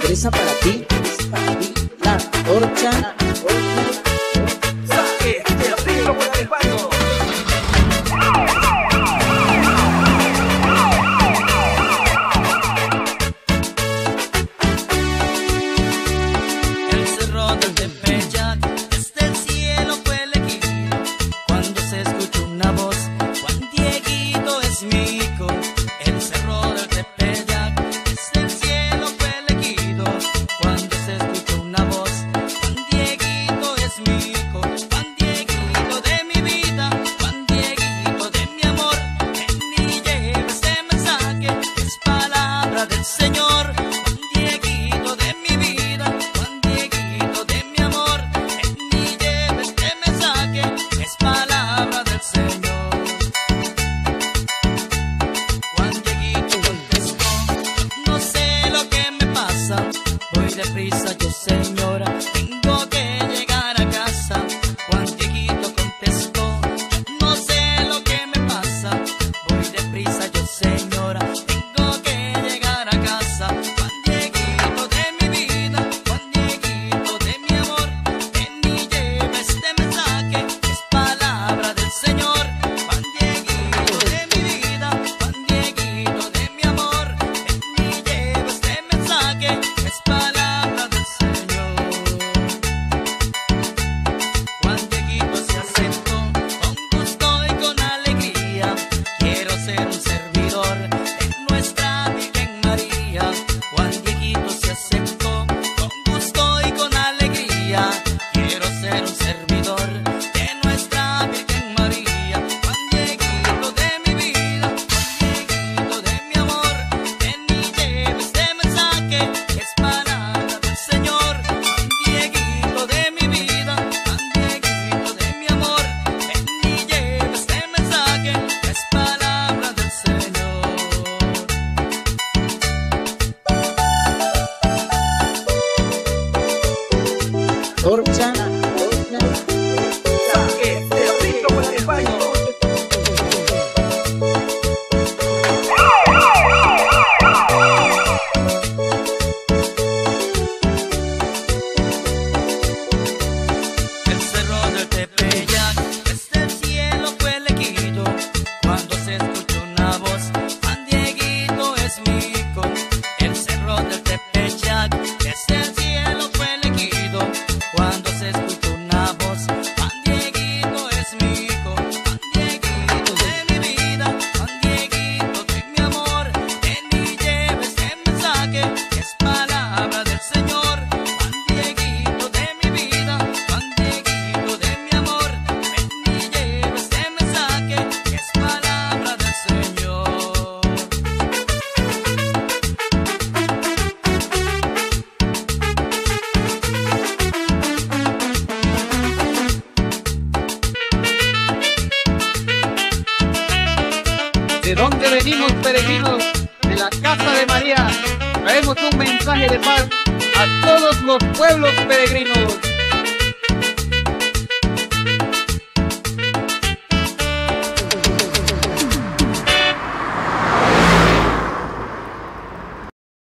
regresa para ti, la torcha. Saque de arriba por el baño. El cerro del Tepeyac, desde el cielo fue elegido. Cuando se escuchó una voz, Juan Dieguito es mi hijo. El cerro del Tepeyac, desde el cielo fue elegido. Cuando se escuchó una voz, Juan Dieguito es mi hijo. Juan Dieguito de mi vida, Juan Dieguito de mi amor. Ven y lleva este mensaje, es palabra del Señor. Juan Dieguito de mi vida, Juan Dieguito de mi amor. Ven y lleva este mensaje, es palabra del Señor. Juan Dieguito contestó: no sé lo que me pasa, voy deprisa yo, señora, tengo que llegar a casa. Juan Dieguito contestó: no sé lo que me pasa, voy deprisa yo, señora, tengo que llegar a casa. Juan Dieguito de mi vida, Juan Dieguito de mi amor, ven y lleva este mensaje, es palabra del Señor. Juan Dieguito de mi vida, Juan Dieguito de mi amor, ven y lleva este mensaje, es palabra del Señor. Juan Dieguito se acercó con gusto y con alegría: quiero ser un servidor de nuestra Virgen María. Juan Dieguito se acercó con gusto y con alegría: quiero ser un servidor de nuestra Virgen María. Juan Dieguito de mi vida, Juan Dieguito de mi amor, ven y lleva este mensaje, es palabra del Señor. Juan Dieguito de mi vida, Juan Dieguito de mi amor, ven y lleva este mensaje, es palabra del Señor. Torcha. Saque de arriba por el baño. El cerro del Tepeyac, desde el cielo fue elegido. Cuando se escuchó una voz, Juan Dieguito es mi hijo. El cerro del Tepeyac, desde el cielo fue elegido. Cuando se escuchó una voz, Juan Dieguito es mi hijo. Juan Dieguito de mi vida, Juan Dieguito de mi amor, ven y lleva este mensaje, es palabra del Señor. Juan Dieguito de mi vida, Juan Dieguito de mi amor, ven y lleva este mensaje, es palabra del Señor. ¿De dónde venimos, peregrinos? De la casa de María. Traemos un mensaje de paz a todos los pueblos peregrinos.